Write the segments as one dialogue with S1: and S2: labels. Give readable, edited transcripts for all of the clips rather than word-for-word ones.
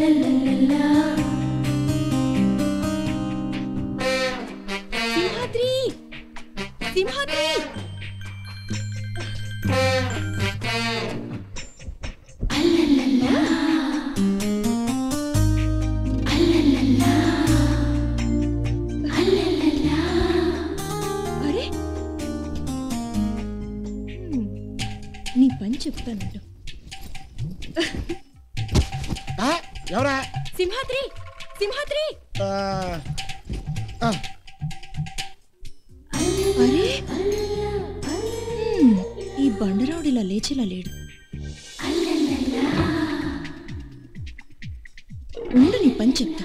S1: సింహాద్రి సింహాద్రి అరే నీ పని చెప్తానండు.
S2: ఎవరా?
S1: సింహాద్రి సింహాద్రి. అరే ఈ బండరావుడు ఇలా లేచేలా లేడు. ఉండు నీ పని చెప్తా.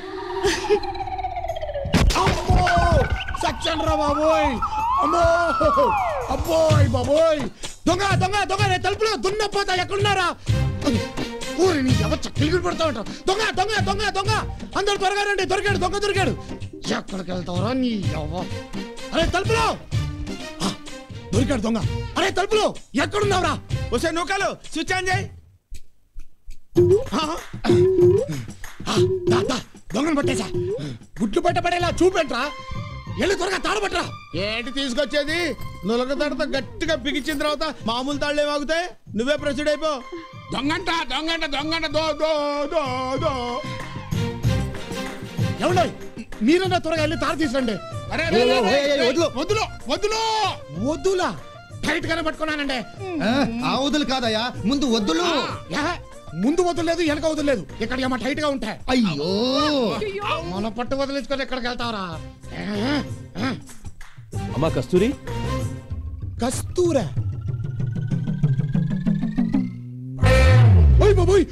S2: సచ్చండ్రా బాబోయ్! అమ్మో అబ్బోయ్ బాబోయ్! దొంగ దొంగ దొంగ! రే తలుపులో దున్నపోతా ఎక్కడున్నారా? ఊరి నీ ఎవరు చక్కిలు పడతా ఉంటా. దొంగ దొంగ దొంగ దొంగ! అందరు త్వరగా రండి, దొరికాడు దొంగ దొరికాడు. ఎక్కడికి వెళ్తావరా నీ ఎవ? అరే తలుపులో దొరికాడు దొంగ. అరే తలుపులో ఎక్కడున్నావురా?
S3: వస్తే నూకలు స్విచ్ ఆన్ చేయి.
S2: దొంగను పట్టేశా. గుడ్లు పట్టబడేలా చూపెట్రా. ఎల్లు త్వరగా తాడబట్టరా.
S3: ఏంటి తీసుకొచ్చేది? నులక తాడుతో గట్టిగా బిగించిన తర్వాత మామూలు తాళ్లే వాగుతాయి. నువ్వే ప్రొసీడ్ అయిపో.
S4: దొంగంట దొంగంట దొంగంట దో దో దో దో.
S2: ఎవడో మీరన్నా త్వరగా వెళ్ళి తాడు తీసురండి.
S4: వదులు వదులు
S2: వద్దులా టైట్ గానే పట్టుకున్నానండి.
S5: ఆ వదులు కాదయ్యా, ముందు వద్దులు.
S2: ముందు వదలలేదు, వెనక వదలలేదు. ఇక్కడ ఏమో టైట్ గా ఉంటాయి.
S5: అయ్యో
S2: మన పట్టు వదిలించుకొని ఎక్కడికి వెళ్తావరా?
S6: అమ్మా కస్తూరి.
S2: కస్తూరా? బాబోయ్!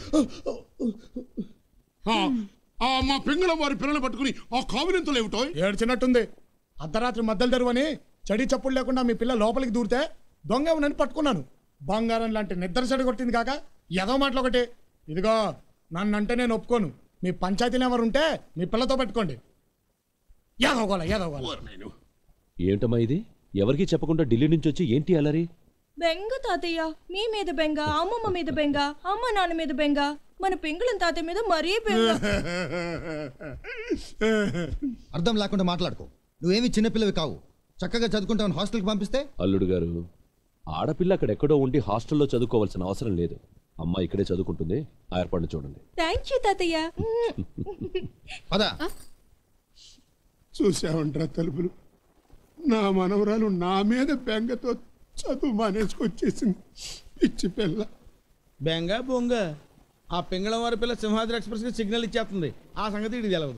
S4: మా పింగళం వారి పిల్లలు పట్టుకుని ఆ కావినంతలు ఏమిటో
S2: ఏడ్చినట్టుంది. అర్ధరాత్రి మద్దలు తెరువని చడి చప్పుడు లేకుండా మీ పిల్ల లోపలికి దూరితే దొంగ ఏమనని పట్టుకున్నాను. బంగారం లాంటి నిద్ర చెడు కొట్టింది కాక ఏదో మాటలు ఒకటి. ఇదిగో నన్నంటే నేను ఒప్పుకోను. మీ పంచాయతీలు ఎవరు ఉంటే మీ పిల్లతో పెట్టుకోండి. ఏదోగోలా ఏదోగోలా.
S6: ఏంటమ్మా ఇది? ఎవరికి చెప్పకుండా ఢిల్లీ నుంచి వచ్చి ఏంటి అలరి?
S1: బెంగ తాతయ్య, మీ మీద బెంగ, అమ్మమ్మ మీద బెంగ, అమ్మ నాన్న మీద బెంగ, మన పెంగుళం తాతయ్య మీద మరీ బెంగ.
S5: అర్థం లేకుండా మాట్లాడుకో. నువ్వేమి చిన్నపిల్లవి కావు. చక్కగా చదువుకుంటావు. హాస్టల్కి పంపిస్తే
S6: అల్లుడు గారు, ఆడపిల్ల అక్కడెక్కడో ఉండి హాస్టల్లో చదువుకోవాల్సిన అవసరం లేదు. అమ్మ ఇక్కడే చదువుకుంటుంది. ఆ ఏర్పాటు చూడండి.
S1: థ్యాంక్ యూ తాతయ్య.
S5: పద.
S4: చూసావంట్రా తలుపులు. నా మనవరాలు నా మీద బెంగతో చదువు మానేసుకొచ్చేసింది. పిచ్చి పిల్ల.
S3: బెంగ బొంగ. ఆ పింగళం వారి పిల్ల సింహాద్రి ఎక్స్ప్రెస్ కి సిగ్నల్ ఇచ్చేస్తుంది. ఆ సంగతి ఇది తెలవదు.